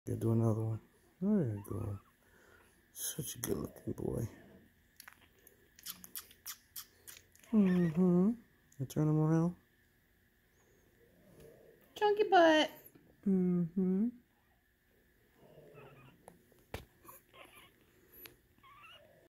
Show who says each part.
Speaker 1: Okay, do another one. There you go. Such a good looking boy. Mm-hmm. You turn him around.
Speaker 2: Chunky butt.
Speaker 1: Mm-hmm.